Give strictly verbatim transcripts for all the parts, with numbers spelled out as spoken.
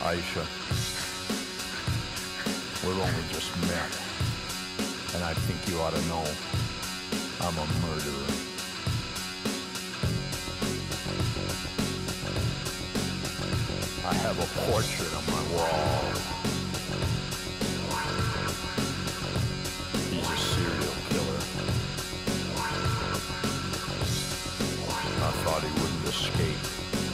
Aisha, we've only just met, and I think you ought to know I'm a murderer. I have a portrait on my wall. He's a serial killer. I thought he wouldn't escape.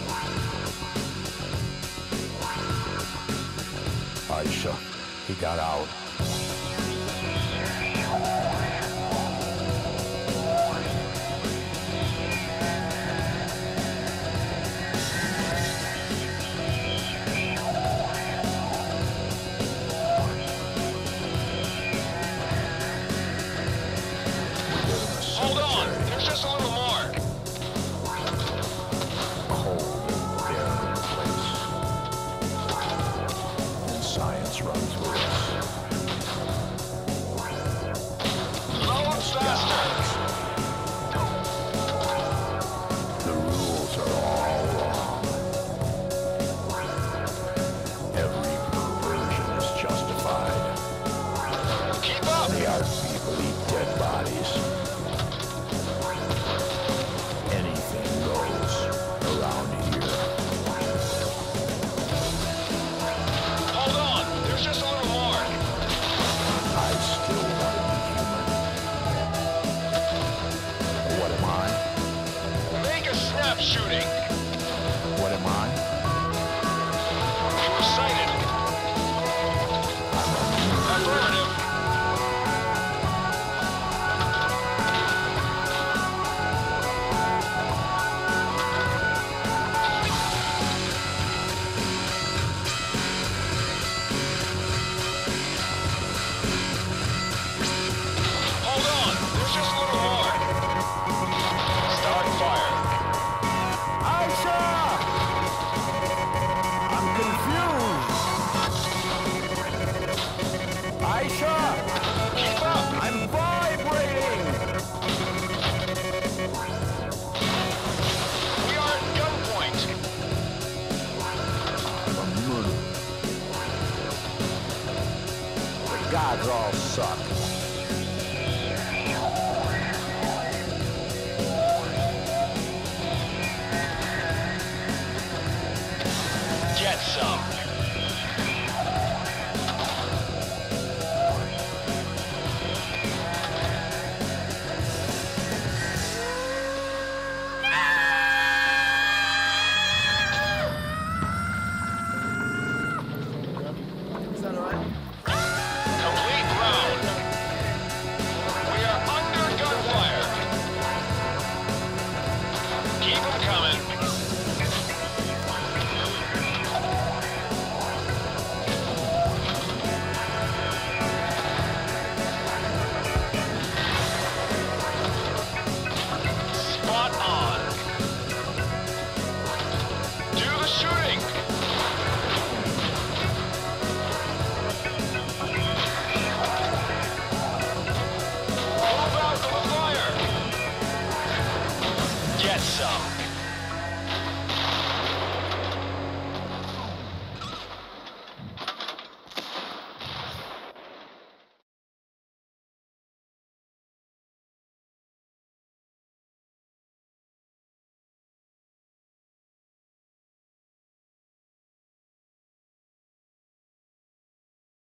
Aisha, he got out. Hold on, there's just a little more. Cold and barren place. And science runs with us. Load faster. The rules are all wrong. Every perversion is justified. Keep up. The art people eat dead bodies. Anything goes around here. Hold on, there's just a little more. I still want to be human. What am I? Make a snap shooting. What am I? You were sighted. I'm a murderer. Affirmative. Hold on, there's just a little more. Start fire. Aisha! I'm confused. Aisha! Keep up. I'm vibrating! We are at gunpoint. I'm a murderer. The gods all suck. Get some. Complete round. We are under gunfire. Keep them coming. Spot on. Do the shooting.